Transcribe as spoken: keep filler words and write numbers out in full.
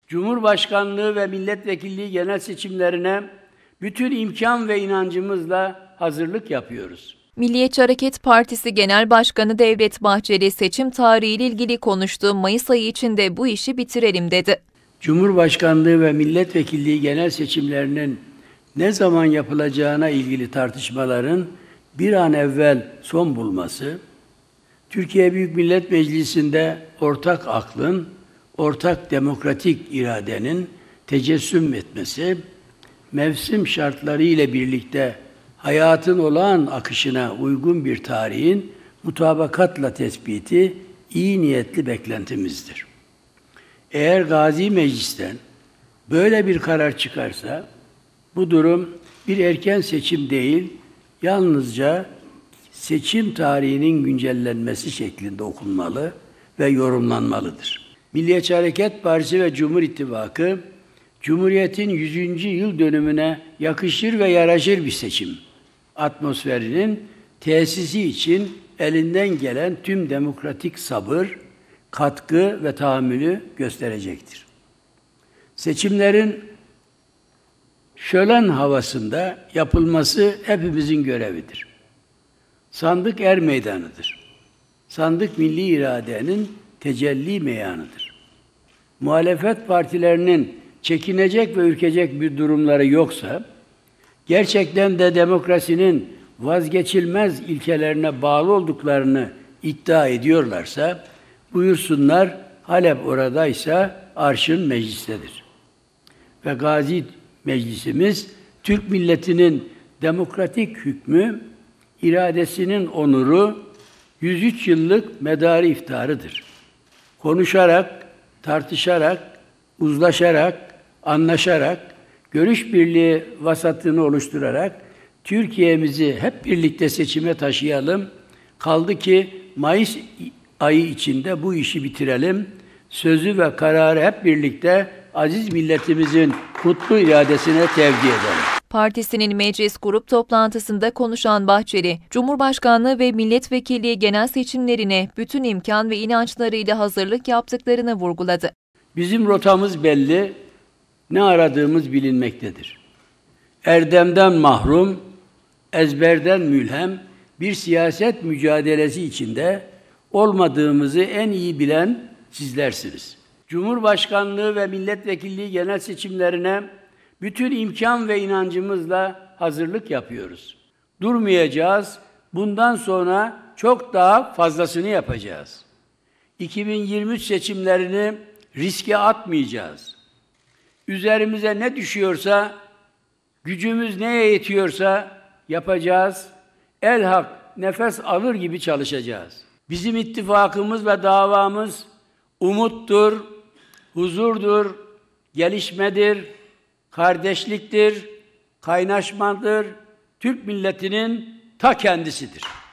Cumhurbaşkanlığı ve milletvekilliği genel seçimlerine bütün imkan ve inancımızla hazırlık yapıyoruz. Milliyetçi Hareket Partisi Genel Başkanı Devlet Bahçeli seçim tarihiyle ilgili konuştu. Mayıs ayı içinde bu işi bitirelim dedi. Cumhurbaşkanlığı ve milletvekilliği genel seçimlerinin ne zaman yapılacağına ilgili tartışmaların bir an evvel son bulması, Türkiye Büyük Millet Meclisi'nde ortak aklın, ortak demokratik iradenin tecessüm etmesi, mevsim şartları ile birlikte hayatın olağan akışına uygun bir tarihin mutabakatla tespiti iyi niyetli beklentimizdir. Eğer Gazi Meclis'ten böyle bir karar çıkarsa, bu durum bir erken seçim değil, yalnızca seçim tarihinin güncellenmesi şeklinde okunmalı ve yorumlanmalıdır. Milliyetçi Hareket Partisi ve Cumhur İttifakı, Cumhuriyet'in yüzüncü yıl dönümüne yakışır ve yaraşır bir seçim atmosferinin tesisi için elinden gelen tüm demokratik sabır, katkı ve tahammülü gösterecektir. Seçimlerin şölen havasında yapılması hepimizin görevidir. Sandık er meydanıdır. Sandık milli iradenin tecelli meyanıdır. Muhalefet partilerinin çekinecek ve ürkecek bir durumları yoksa, gerçekten de demokrasinin vazgeçilmez ilkelerine bağlı olduklarını iddia ediyorlarsa, buyursunlar, Halep oradaysa arşın meclistedir. Ve Gazi Meclisimiz, Türk milletinin demokratik hükmü, iradesinin onuru, yüz üç yıllık medarı iftiharıdır. Konuşarak, tartışarak, uzlaşarak, anlaşarak, görüş birliği vasatını oluşturarak Türkiye'mizi hep birlikte seçime taşıyalım. Kaldı ki Mayıs ayı içinde bu işi bitirelim. Sözü ve kararı hep birlikte aziz milletimizin kutlu iradesine tevdi edelim. Partisinin meclis grup toplantısında konuşan Bahçeli, Cumhurbaşkanlığı ve milletvekilliği genel seçimlerine bütün imkan ve inançlarıyla hazırlık yaptıklarını vurguladı. Bizim rotamız belli, ne aradığımız bilinmektedir. Erdemden mahrum, ezberden mülhem bir siyaset mücadelesi içinde olmadığımızı en iyi bilen sizlersiniz. Cumhurbaşkanlığı ve milletvekilliği genel seçimlerine bütün imkan ve inancımızla hazırlık yapıyoruz. Durmayacağız, bundan sonra çok daha fazlasını yapacağız. iki bin yirmi üç seçimlerini riske atmayacağız. Üzerimize ne düşüyorsa, gücümüz neye yetiyorsa yapacağız. Elhak nefes alır gibi çalışacağız. Bizim ittifakımız ve davamız umuttur, huzurdur, gelişmedir, kardeşliktir, kaynaşmadır, Türk milletinin ta kendisidir.